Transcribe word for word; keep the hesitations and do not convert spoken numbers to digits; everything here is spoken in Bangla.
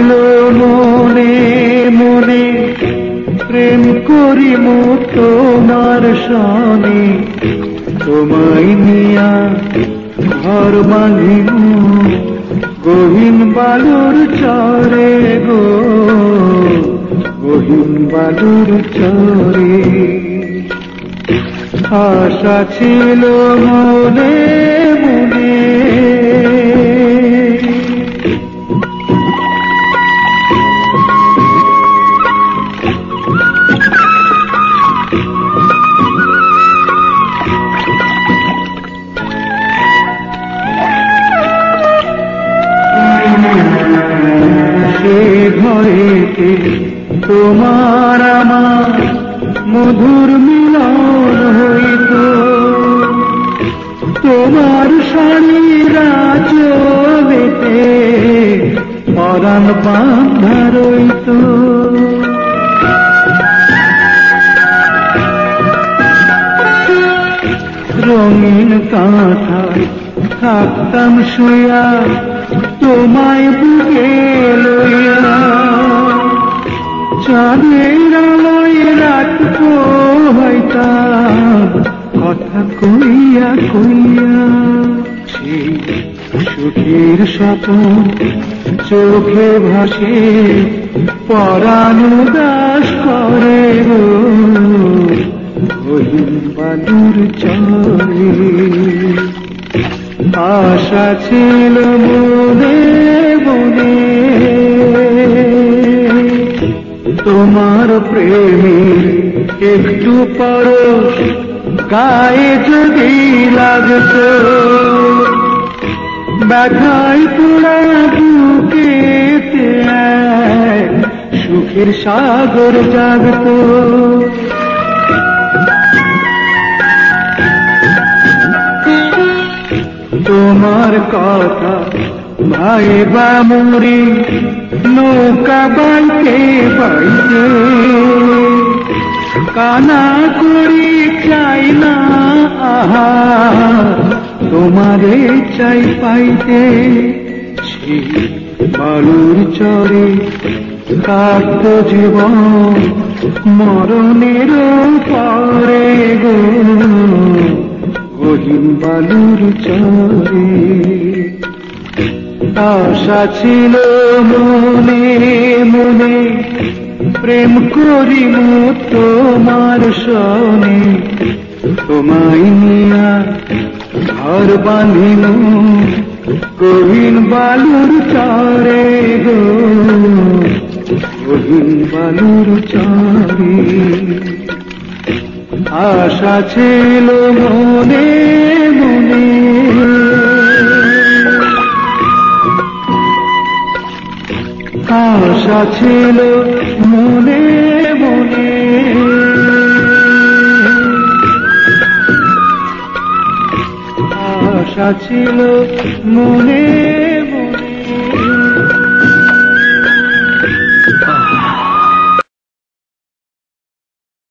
ছিল মনে মনে প্রেম করি মুখ তোমার সনে তোমায় নিয়া ঘর বাঁধিব গহীন বালুর চরে গো গহীন বালুর চরে আশা ছিল মনে মনে সে ঘরেতে তোমার আমার মধুর মিলন হইত তোমার শাড়িরা চলেতে পরাণ বাঁধা রইত রঙিন কাঁথায় থাকতাম শুয়া তোমায় বুকে লইয়া চাঁদের আলোয় রাত পোহাইতাম কথা কইয়া কইয়া সেই সুখের স্বপ্ন চোখে ভাসে পরাণ উদাস করে গো গহীন বালুর চরে আশা ছিল মনে মনে তোমার প্রেমের একটু পরশ গায়ে যদি লাগত ব্যথায় তোড়া বুকেতে সুখের সাগর জাগত তোমার কথা ভাইবা মরি নৌকা বাইতে বাইতে কানা করি চাই না আহা তোমারে চাই পাইতে সেই বালুর চরে কাটত জীবন মরণের পরে গো গহীন বালুর চরে আশা ছিল মনে মনে প্রেম করি তোমার সনে তোমায় নিয়া ঘর বাঁধিল গহীন বালুর চরে গো গহীন বালুর চরে আশা ছিল মনে মনে আশা ছিল মনে মনে আশা ছিল মনে